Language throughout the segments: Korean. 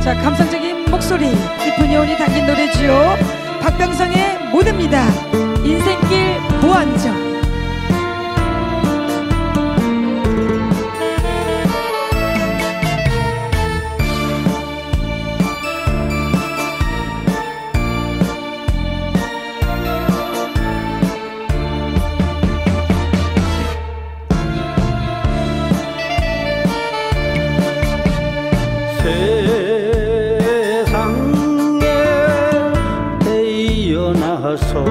자, 감성적인 목소리, 깊은 여운이 담긴 노래지요. 박병성의 모듭니다. 인생길 무한정. 세상에 태어나서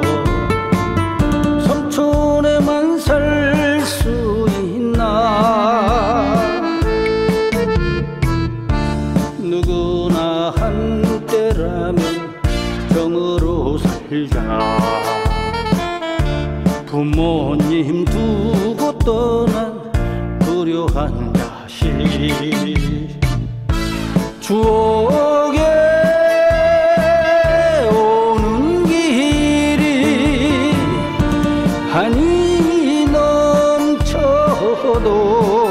삼촌에만 살 수 있나. 누구나 한때라면 정으로 살자. 부모님 두고 떠난 불효한 자식, 추억에 오는 길이 한이 넘쳐도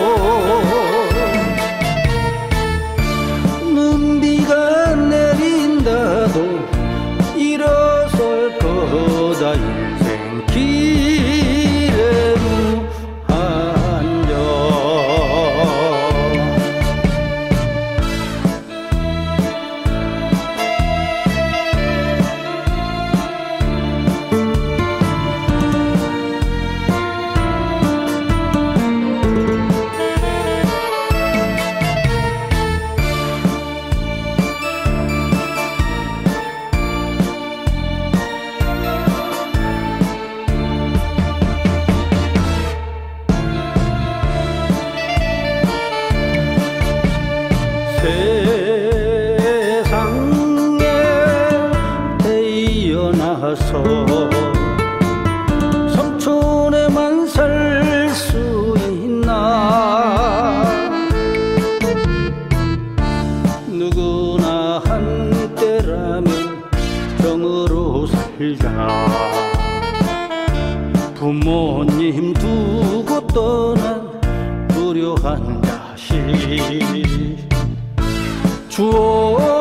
눈비가 내린다도 일어설 거다. 인생 길에 무한정. 세상에 태어나서 삼촌에만 살 수 있나. 누구나 한때라면 정으로 살자. 부모님 두고 떠난 불효한 자식, 추억